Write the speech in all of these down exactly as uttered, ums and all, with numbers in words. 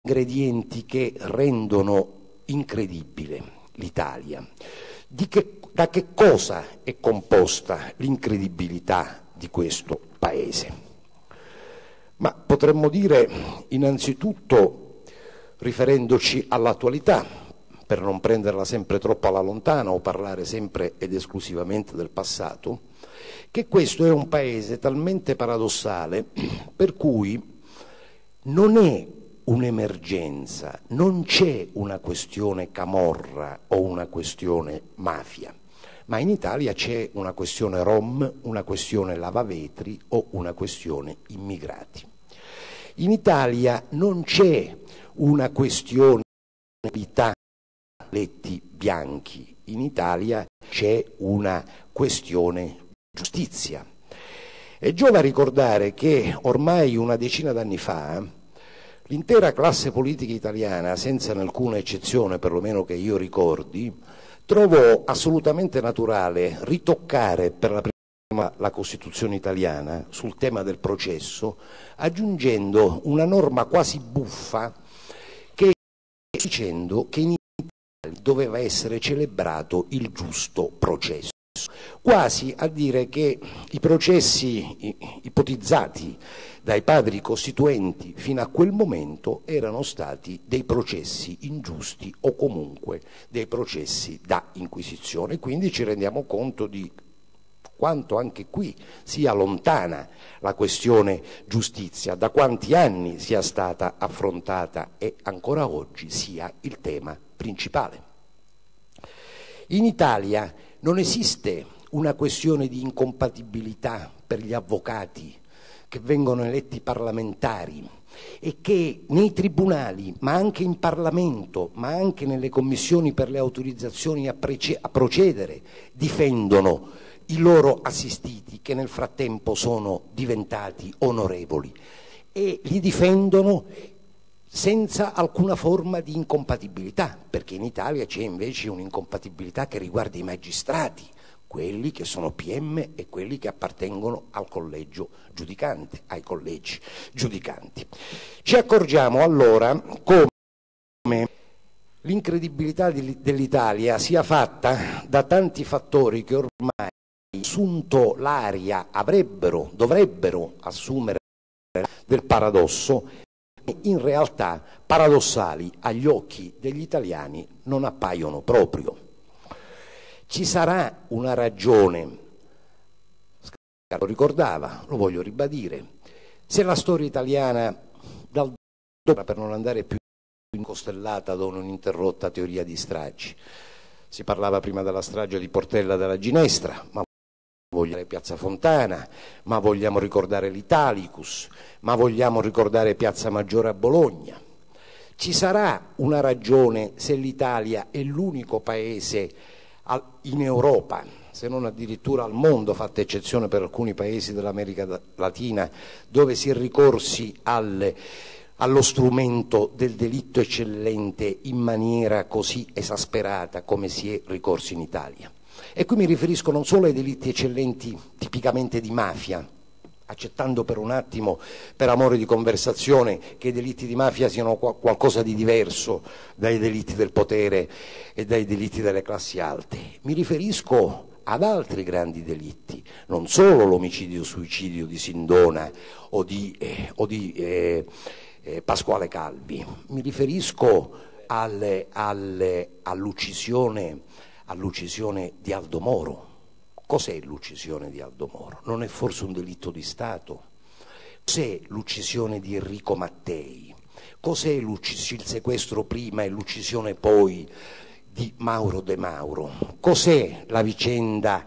ingredienti che rendono incredibile l'Italia. Di che, da che cosa è composta l'incredibilità di questo Paese? Ma potremmo dire innanzitutto, riferendoci all'attualità, per non prenderla sempre troppo alla lontana o parlare sempre ed esclusivamente del passato, che questo è un Paese talmente paradossale per cui non è un'emergenza, non c'è una questione camorra o una questione mafia, ma in Italia c'è una questione rom, una questione lavavetri o una questione immigrati. In Italia non c'è una questione di letti bianchi, in Italia c'è una questione giustizia. E giova ricordare che ormai una decina d'anni fa l'intera classe politica italiana, senza alcuna eccezione, perlomeno che io ricordi, trovò assolutamente naturale ritoccare per la prima volta la Costituzione italiana sul tema del processo, aggiungendo una norma quasi buffa che dicendo che in Italia doveva essere celebrato il giusto processo, quasi a dire che i processi ipotizzati dai padri costituenti fino a quel momento erano stati dei processi ingiusti o comunque dei processi da inquisizione. Quindi ci rendiamo conto di quanto anche qui sia lontana la questione giustizia, da quanti anni sia stata affrontata e ancora oggi sia il tema principale. In Italia non esiste una questione di incompatibilità per gli avvocati che vengono eletti parlamentari e che nei tribunali, ma anche in Parlamento, ma anche nelle commissioni per le autorizzazioni a, a procedere, difendono i loro assistiti che nel frattempo sono diventati onorevoli e li difendono senza alcuna forma di incompatibilità, perché in Italia c'è invece un'incompatibilità che riguarda i magistrati, quelli che sono P M e quelli che appartengono al collegio giudicante, ai collegi giudicanti. Ci accorgiamo allora come l'incredibilità dell'Italia sia fatta da tanti fattori che ormai, assunto l'aria, avrebbero, dovrebbero assumere del paradosso, in realtà paradossali agli occhi degli italiani non appaiono proprio. Ci sarà una ragione, lo ricordava, lo voglio ribadire, se la storia italiana, dal per non andare più incostellata da un'interrotta teoria di stragi, si parlava prima della strage di Portella della Ginestra, ma vogliamo Piazza Fontana, ma vogliamo ricordare l'Italicus, ma vogliamo ricordare Piazza Maggiore a Bologna. Ci sarà una ragione se l'Italia è l'unico paese in Europa, se non addirittura al mondo, fatta eccezione per alcuni paesi dell'America Latina, dove si è ricorsi al, allo strumento del delitto eccellente in maniera così esasperata come si è ricorsi in Italia. E qui mi riferisco non solo ai delitti eccellenti tipicamente di mafia, accettando per un attimo, per amore di conversazione, che i delitti di mafia siano qualcosa di diverso dai delitti del potere e dai delitti delle classi alte. Mi riferisco ad altri grandi delitti, non solo l'omicidio-suicidio di Sindona o di, eh, o di eh, eh, Pasquale Calvi, mi riferisco alle, alle, all'uccisione, all'uccisione di Aldo Moro. Cos'è l'uccisione di Aldo Moro? Non è forse un delitto di Stato? Cos'è l'uccisione di Enrico Mattei? Cos'è il sequestro prima e l'uccisione poi di Mauro De Mauro? Cos'è la vicenda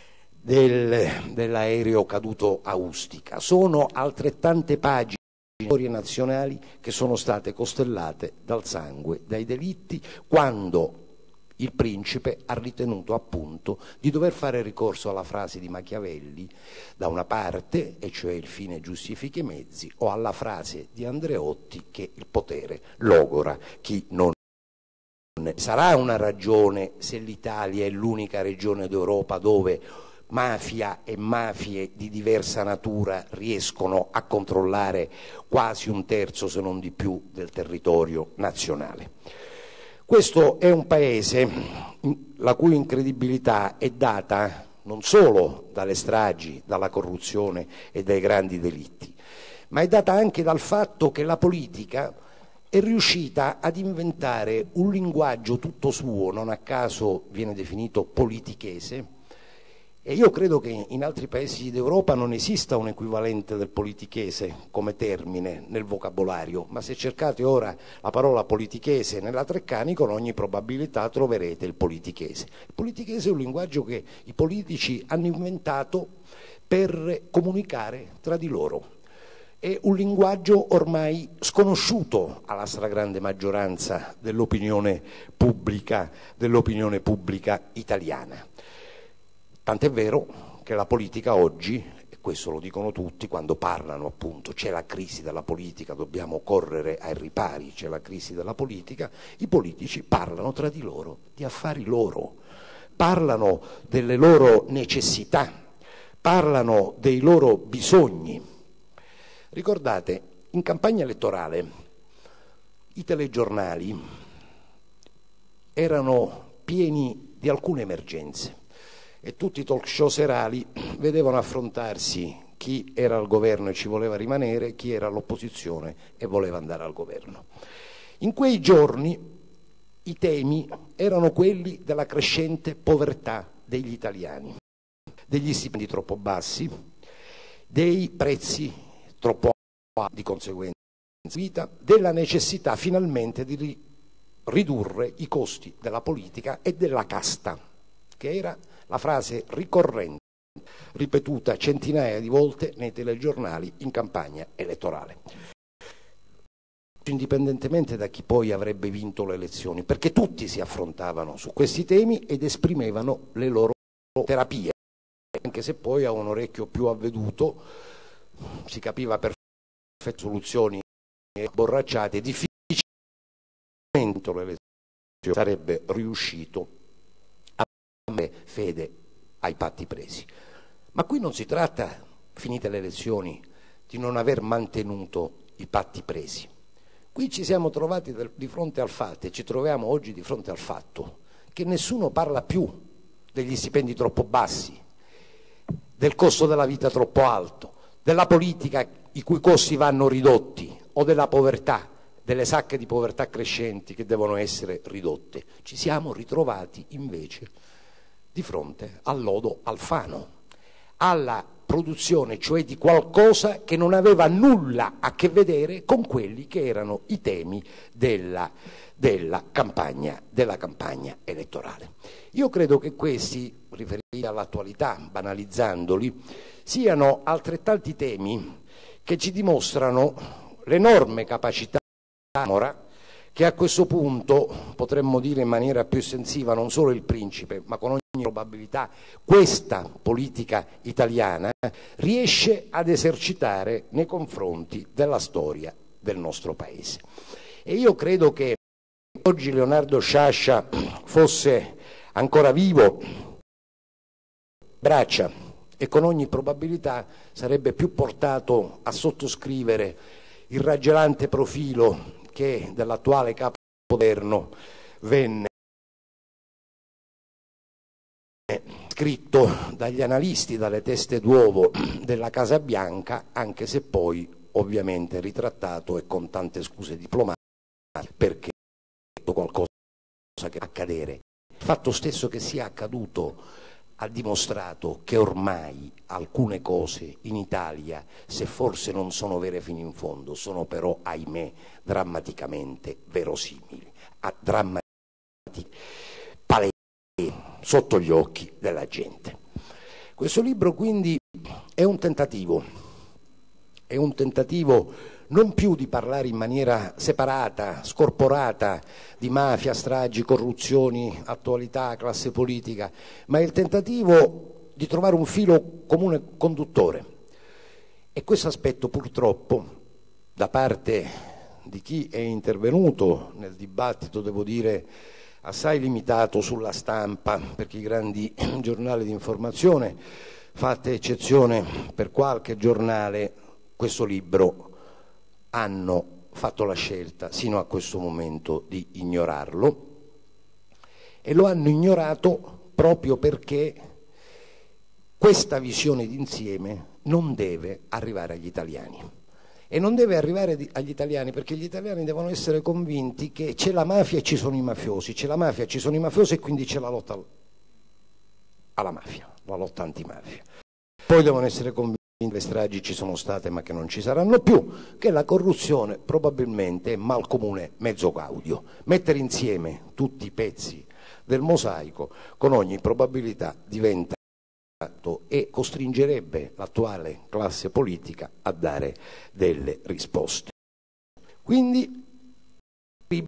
del, dell'aereo caduto a Ustica? Sono altrettante pagine di storie nazionali che sono state costellate dal sangue, dai delitti, quando il principe ha ritenuto appunto di dover fare ricorso alla frase di Machiavelli da una parte, e cioè il fine giustifica i mezzi, o alla frase di Andreotti che il potere logora chi non sarà una ragione se l'Italia è l'unica regione d'Europa dove mafia e mafie di diversa natura riescono a controllare quasi un terzo, se non di più, del territorio nazionale. Questo è un paese la cui incredibilità è data non solo dalle stragi, dalla corruzione e dai grandi delitti, ma è data anche dal fatto che la politica è riuscita ad inventare un linguaggio tutto suo, non a caso viene definito politichese, e io credo che in altri paesi d'Europa non esista un equivalente del politichese come termine nel vocabolario, ma se cercate ora la parola politichese nella Treccani, con ogni probabilità troverete il politichese. Il politichese è un linguaggio che i politici hanno inventato per comunicare tra di loro. È un linguaggio ormai sconosciuto alla stragrande maggioranza dell'opinione pubblica, dell'opinione pubblica italiana. Tant'è vero che la politica oggi, e questo lo dicono tutti quando parlano appunto, c'è la crisi della politica, dobbiamo correre ai ripari, c'è la crisi della politica, i politici parlano tra di loro di affari loro, parlano delle loro necessità, parlano dei loro bisogni. Ricordate, in campagna elettorale i telegiornali erano pieni di alcune emergenze e tutti i talk show serali vedevano affrontarsi chi era al governo e ci voleva rimanere, chi era all'opposizione e voleva andare al governo. In quei giorni i temi erano quelli della crescente povertà degli italiani, degli stipendi troppo bassi, dei prezzi troppo alti di conseguenza di vita, della necessità finalmente di ridurre i costi della politica e della casta, che era la frase ricorrente, ripetuta centinaia di volte nei telegiornali in campagna elettorale, indipendentemente da chi poi avrebbe vinto le elezioni, perché tutti si affrontavano su questi temi ed esprimevano le loro terapie, anche se poi a un orecchio più avveduto si capiva perfette soluzioni borracciate, difficilmente le elezioni sarebbe riuscito fede ai patti presi. Ma qui non si tratta, finite le elezioni, di non aver mantenuto i patti presi. Qui ci siamo trovati di fronte al fatto, e ci troviamo oggi di fronte al fatto, che nessuno parla più degli stipendi troppo bassi, del costo della vita troppo alto, della politica i cui costi vanno ridotti o della povertà, delle sacche di povertà crescenti che devono essere ridotte. Ci siamo ritrovati invece di fronte al lodo Alfano, alla produzione cioè di qualcosa che non aveva nulla a che vedere con quelli che erano i temi della, della, campagna, della campagna elettorale. Io credo che questi, riferiti all'attualità, banalizzandoli, siano altrettanti temi che ci dimostrano l'enorme capacità ora che a questo punto potremmo dire in maniera più estensiva non solo il principe, ma con ogni probabilità questa politica italiana riesce ad esercitare nei confronti della storia del nostro Paese. E io credo che oggi Leonardo Sciascia fosse ancora vivo, braccia, e con ogni probabilità sarebbe più portato a sottoscrivere il raggelante profilo che dall'attuale capo governo venne scritto dagli analisti, dalle teste d'uovo della Casa Bianca, anche se poi ovviamente ritrattato e con tante scuse diplomatiche, perché è qualcosa che accadere. Il fatto stesso che sia accaduto ha dimostrato che ormai alcune cose in Italia, se forse non sono vere fino in fondo, sono però, ahimè, drammaticamente verosimili, drammatiche, palesi sotto gli occhi della gente. Questo libro quindi è un tentativo, è un tentativo non più di parlare in maniera separata, scorporata di mafia, stragi, corruzioni, attualità, classe politica, ma è il tentativo di trovare un filo comune conduttore. E questo aspetto purtroppo da parte di chi è intervenuto nel dibattito, devo dire, assai limitato sulla stampa, perché i grandi giornali di informazione, fatta eccezione per qualche giornale, questo libro hanno fatto la scelta sino a questo momento di ignorarlo, e lo hanno ignorato proprio perché questa visione d'insieme non deve arrivare agli italiani. E non deve arrivare agli italiani perché gli italiani devono essere convinti che c'è la mafia e ci sono i mafiosi, c'è la mafia e ci sono i mafiosi, e quindi c'è la lotta alla mafia, la lotta antimafia. Poi devono essere convinti che le stragi ci sono state ma che non ci saranno più, che la corruzione probabilmente è mal comune mezzo gaudio. Mettere insieme tutti i pezzi del mosaico con ogni probabilità diventa e costringerebbe l'attuale classe politica a dare delle risposte. Quindi